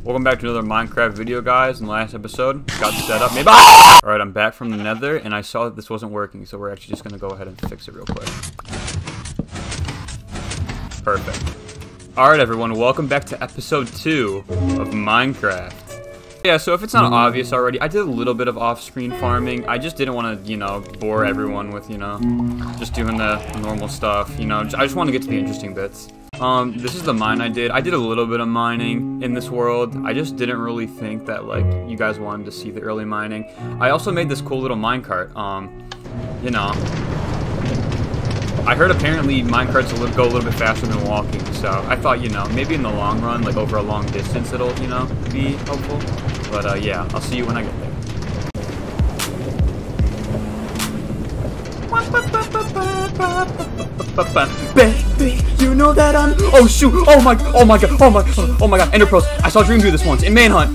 Welcome back to another Minecraft video, guys. In the last episode, got set up. Maybe. Alright, I'm back from the nether, and I saw that this wasn't working, so we're actually just going to go ahead and fix it real quick. Perfect. Alright, everyone, welcome back to episode 2 of Minecraft. Yeah, so if it's not obvious already, I did a little bit of off-screen farming. I just didn't want to, bore everyone with, just doing the normal stuff, I just want to get to the interesting bits. This is the mine I did. I did a little bit of mining in this world. I just didn't really think that, like, you guys wanted to see the early mining. I also made this cool little minecart. I heard apparently minecarts go a little bit faster than walking, so I thought, maybe in the long run, like over a long distance, it'll, be helpful. But, yeah, I'll see you when I get there. Baby, you know that I'm. Oh shoot! Oh my god! Oh my god! Ender Pros. I saw Dream do this once in Manhunt.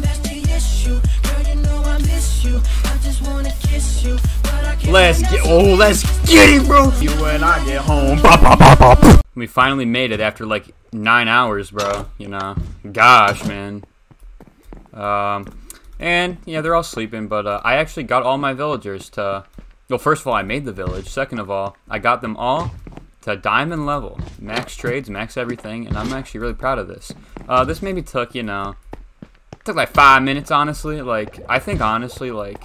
Let's get it, bro. You when I get home. We finally made it after like 9 hours, bro. Gosh, man. And yeah, they're all sleeping, but I actually got all my villagers to. Well, first of all, I made the village. Second of all, I got them all to diamond level. Max trades, max everything, and I'm actually really proud of this. This maybe took, took like 5 minutes, honestly. Like, I think, honestly, like,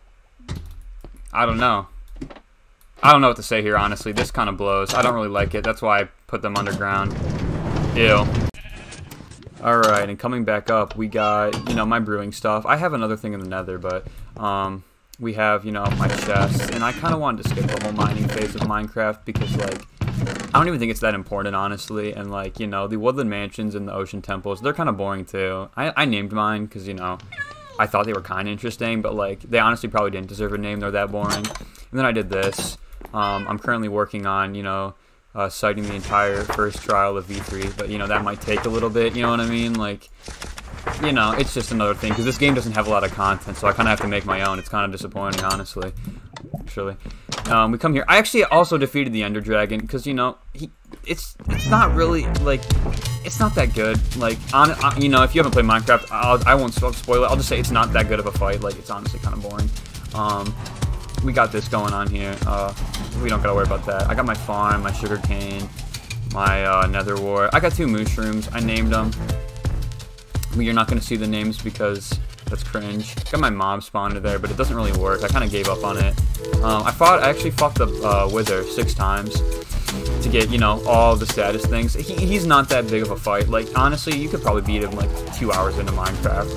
I don't know. I don't know what to say here, honestly. This kind of blows. I don't really like it. That's why I put them underground. Ew. Alright, and coming back up, we got, my brewing stuff. I have another thing in the nether, but, we have, my chest, and I kind of wanted to skip the whole mining phase of Minecraft because, like, I don't even think it's that important, honestly, and, like, the woodland mansions and the ocean temples, they're kind of boring, too. I named mine because, I thought they were kind of interesting, but, like, they honestly probably didn't deserve a name. They're that boring. And then I did this. I'm currently working on, citing the entire first trial of V3, but, that might take a little bit, you know what I mean? Like, it's just another thing, because this game doesn't have a lot of content, so I kind of have to make my own. It's kind of disappointing, honestly. Actually. We come here. I actually also defeated the Ender Dragon, because, it's not really, like, it's not that good. Like, if you haven't played Minecraft, I won't spoil it. I'll just say it's not that good of a fight. Like, it's honestly kind of boring. We got this going on here. We don't gotta worry about that. I got my farm, my sugar cane, my nether wart. I got 2 mushrooms. I named them. You're not going to see the names because that's cringe. Got my mob spawner there, but it doesn't really work. I kind of gave up on it. I actually fought the Wither 6 times to get, all the status things. He's not that big of a fight. Like, honestly, you could probably beat him, like, 2 hours into Minecraft.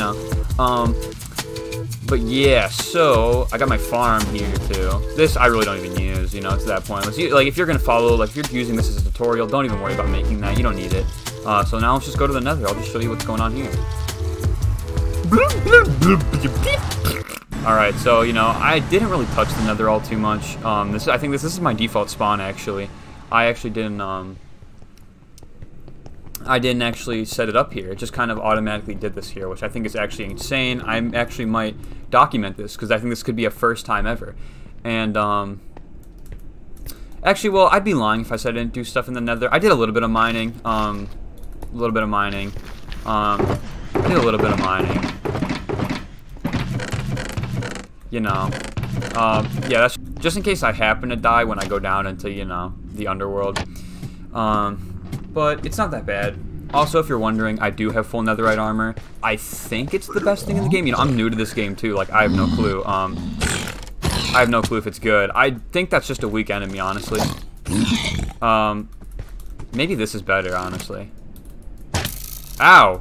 Like, but yeah, so I got my farm here, too. This I really don't even use, to that point. Like, if you're going to follow, like, if you're using this as a tutorial, don't even worry about making that. You don't need it. So now let's just go to the nether. I'll just show you what's going on here. Alright, so, I didn't really touch the nether all too much. I think this is my default spawn, actually. I actually didn't actually set it up here. It just kind of automatically did this here, which I think is actually insane. I actually might document this, because I think this could be a first time ever. And, actually, well, I'd be lying if I said I didn't do stuff in the nether. I did a little bit of mining. I did a little bit of mining. Yeah, that's just in case I happen to die when I go down into, the underworld. But it's not that bad. Also, if you're wondering, I do have full netherite armor. I think it's the best thing in the game. I'm new to this game, too. Like, I have no clue. I have no clue if it's good. I think that's just a weak enemy, honestly. Maybe this is better, honestly. Ow!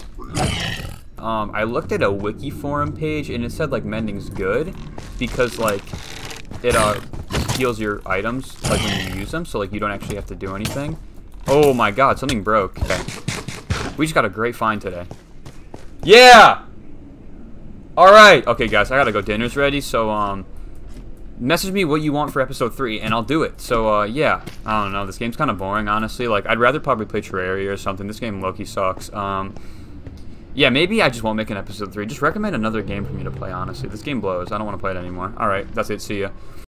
I looked at a wiki forum page, and it said, like, mending's good, because, like, it, heals your items, like, when you use them, so, like, you don't actually have to do anything. Oh my god, something broke. Okay. We just got a great find today. Yeah! Alright! Okay, guys, I gotta go. Dinner's ready, so, message me what you want for episode 3, and I'll do it. So, yeah. I don't know. This game's kind of boring, honestly. Like, I'd rather probably play Terraria or something. This game low-key sucks. Yeah, maybe I just won't make an episode 3. Just recommend another game for me to play, honestly. This game blows. I don't want to play it anymore. Alright, that's it. See ya.